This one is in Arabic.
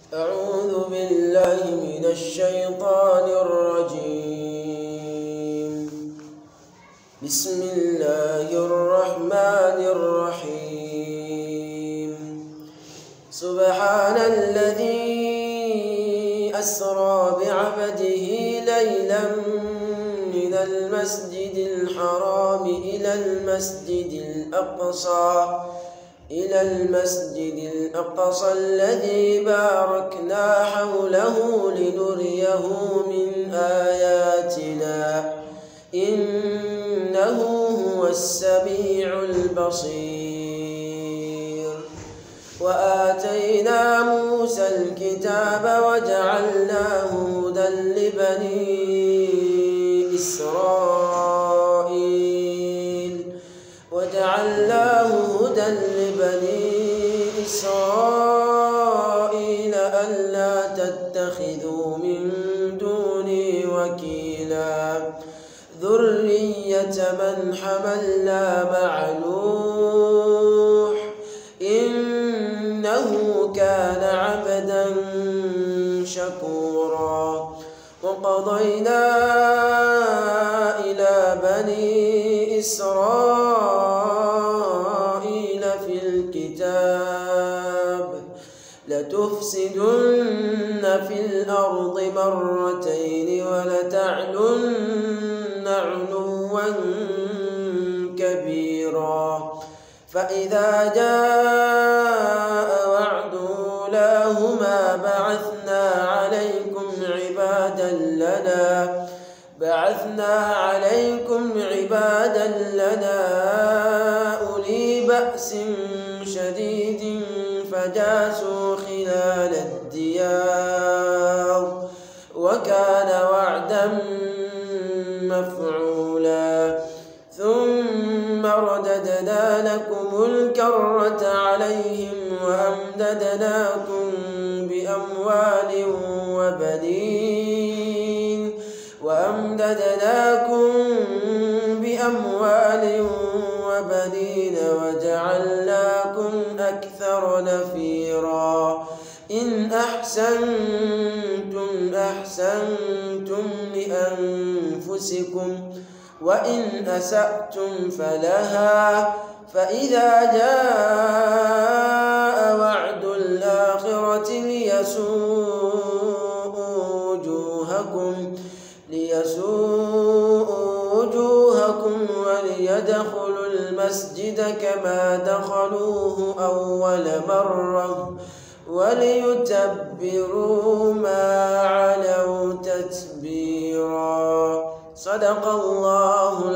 أعوذ بالله من الشيطان الرجيم. بسم الله الرحمن الرحيم. سبحان الذي أسرى بعبده ليلا من المسجد الحرام إلى المسجد الأقصى الذي باركنا حوله لنريه من آياتنا إنه هو السميع البصير. وآتينا موسى الكتاب وجعلناه هدى لبني إسرائيل ألا تتخذوا من دوني وكيلا ذرية من حملنا مع نوح إنه كان عبدا شكورا. وقضينا إلى بني إسرائيل في الكتاب لتفسدن في الأرض مرتين ولتعلن علوا كبيرا. فإذا جاء وعد أولاهما بعثنا عليكم عبادا لنا أولي بأس شديد فجاسوا خلال الديار وكان وعدا مفعولا. ثم رددنا لكم الكرة عليهم وأمددناكم بأموال وبنين وجعلناكم أكثر نفيرا. إن أحسنتم لأنفسكم وإن أسأتم فلها. فإذا جاء وعد الآخرة ليسوءوا وجوهكم وليدخلوا المسجد كما دخلوه أول مرة وليتبروا ما علوا تتبيرا. صدق الله